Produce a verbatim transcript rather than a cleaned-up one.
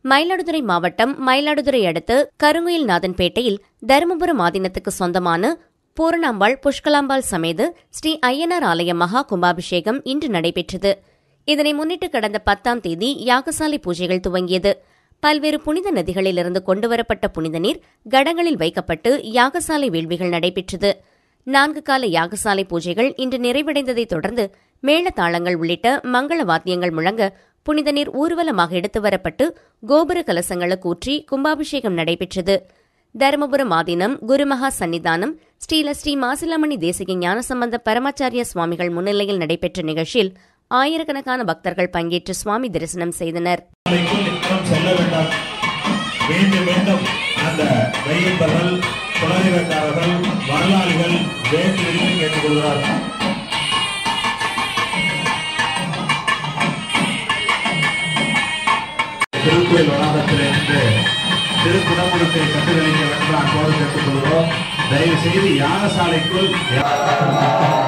மயிலாடுதுறை மாவட்டம் மயிலாடுதுறை அடுத்து கருங்குயில்நாதன்பேட்டையில் தருமபுரம் ஆதீனத்துக்கு சொந்தமான பூரணாம்பாள் புஷ்கலாம்பாள் சமேத ஸ்ரீ ஐயனார் ஆலய மகா கும்பாபிஷேகம் இன்று நடைபெற்றது. இதனை முன்னிட்டு கடந்த பத்தாம் தேதி யாகசாலை பூஜைகள் துவங்கியது. பல்வேறு புனித நதிகளிலிருந்து கொண்டுவரப்பட்ட புனித நீர் கடங்களில் வைக்கப்பட்டு யாகசாலை வேள்விகள் நடைபெற்றது. நான்கு கால யாகசாலை பூஜைகள் இன்று நிறைவடைந்ததைத் தொடர்ந்து மேளதாளங்கள் உள்ளிட்ட மங்கள வாத்தியங்கள் முழங்க புனித நீர் ஊர்வலமாக எடுத்து வரப்பட்டு கோபுர கலசங்களுக்கு ஊற்றி கும்பாபிஷேகம் நடைபெற்றது. தருமபுரம் ஆதீனம் குருமகா சன்னிதானம் ஸ்ரீல ஸ்ரீ மாசிலாமணி தேசிக ஞானசம்பந்த பரமாச்சாரிய சுவாமிகள் முன்னிலையில் நடைபெற்ற நிகழ்ச்சியில் ஆயிரக்கணக்கான பக்தர்கள் பங்கேற்று சுவாமி தரிசனம் செய்தனர். திருக்கோயில் வளாகத்திலிருந்து திருக்குடமுடத்தை கண்டுகளிக்க வேண்டும் அன்போடு கேட்டுக்கொள்கிறோம். தயவு செய்து யாகசாலைக்குள்